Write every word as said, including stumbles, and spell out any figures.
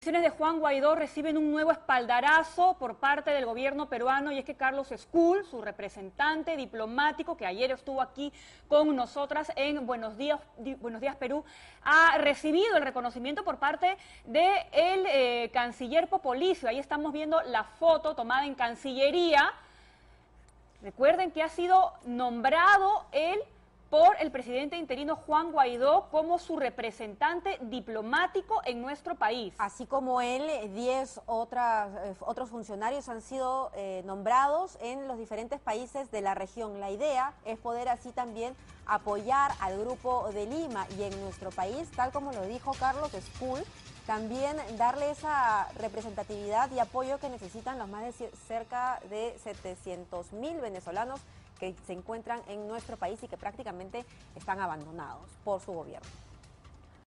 Las decisiones de Juan Guaidó reciben un nuevo espaldarazo por parte del gobierno peruano, y es que Carlos Escul, su representante diplomático, que ayer estuvo aquí con nosotras en Buenos Días, Buenos Días Perú, ha recibido el reconocimiento por parte del eh, canciller Popolizio. Ahí estamos viendo la foto tomada en Cancillería. Recuerden que ha sido nombrado él por el presidente interino Juan Guaidó como su representante diplomático en nuestro país. Así como él, diez otras, eh, otros funcionarios han sido eh, nombrados en los diferentes países de la región. La idea es poder así también apoyar al Grupo de Lima y en nuestro país, tal como lo dijo Carlos Escul, también darle esa representatividad y apoyo que necesitan los más de cerca de setecientos mil venezolanos que se encuentran en nuestro país y que prácticamente están abandonados por su gobierno.